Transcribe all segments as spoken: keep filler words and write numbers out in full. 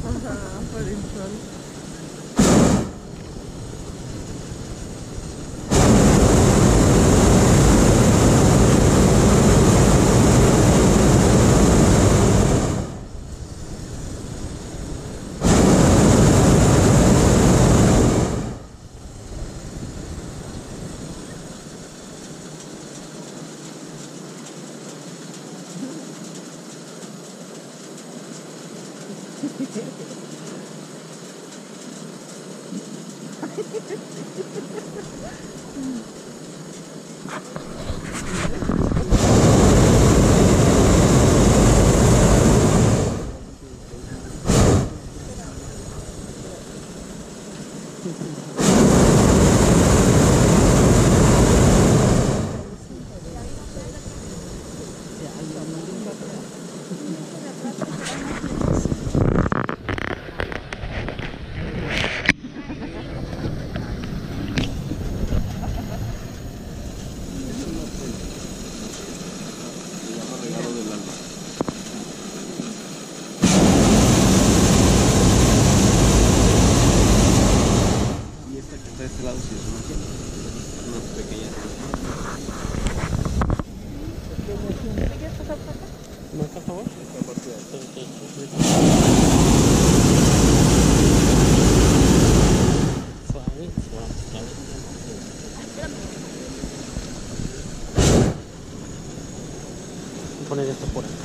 Ajá, por el sol. Poner esto por acá.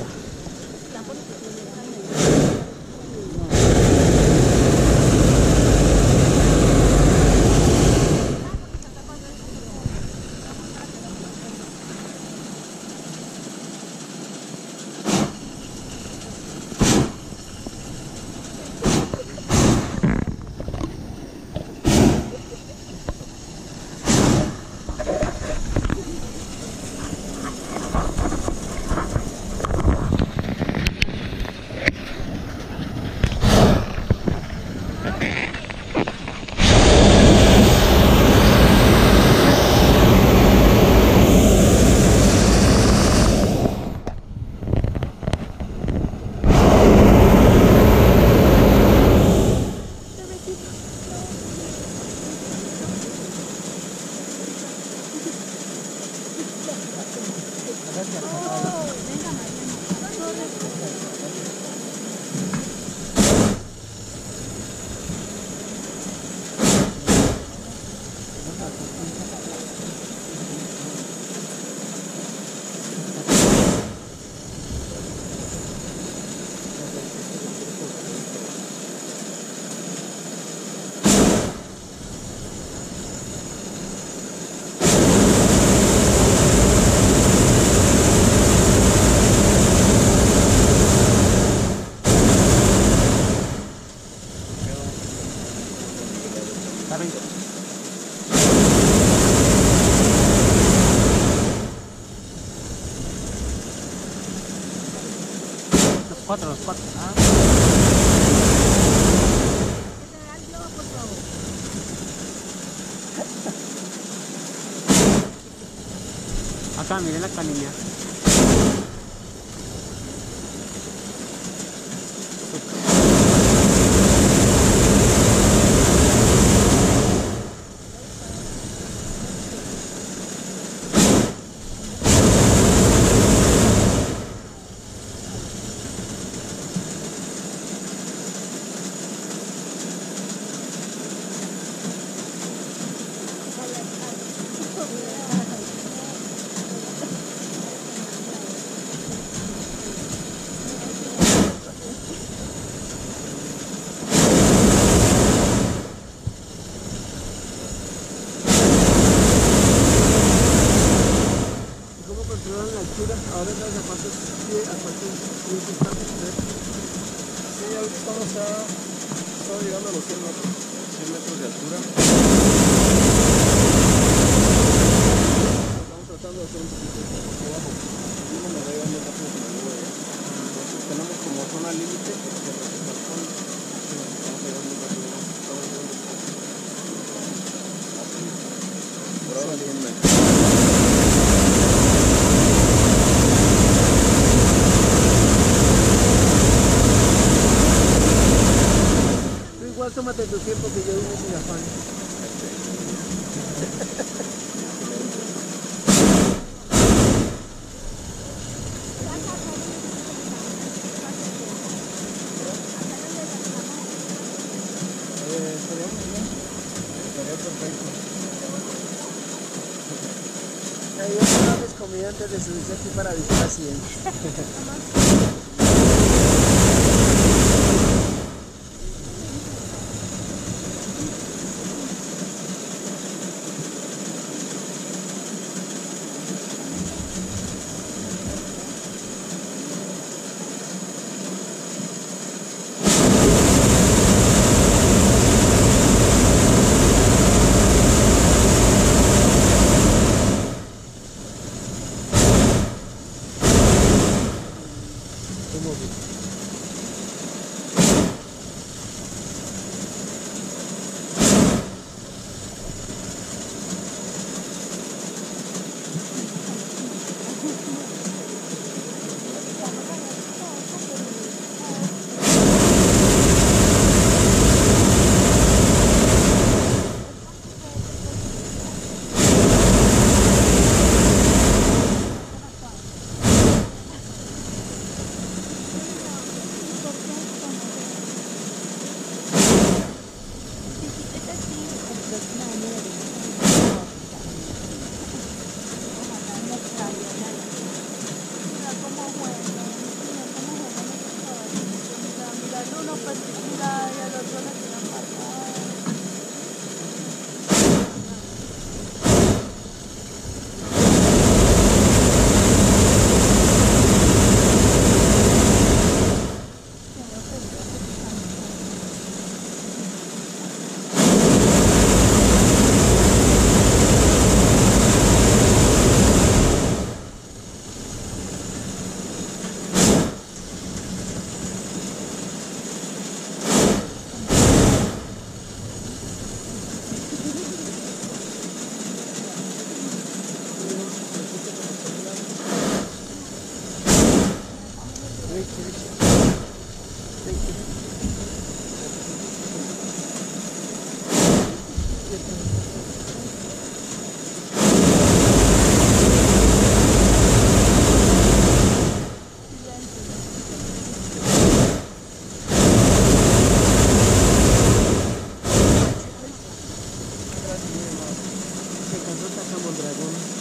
Los cuatro, los cuatro. Ah. Acá, miren acá, niña. Ahora las zapatos que a cuántos instantes sí, ahorita estamos a, estamos llegando a los cien metros, cien metros de altura. Estamos tratando de hacer un poquito de aquí abajo. Y me navega muy rápido con la nube allá. Entonces tenemos como zona límite que se respeta al fondo. Estamos llegando muy rápido. Estamos llegando así. Por ahora cien metros. tómate tu tiempo que yo vine sin afán. Estaría muy bien. Estaría perfecto. Ahí otra vez comida antes de subirse aquí para visitar la cien.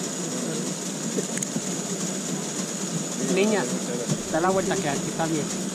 Niña, da la vuelta que aquí está bien.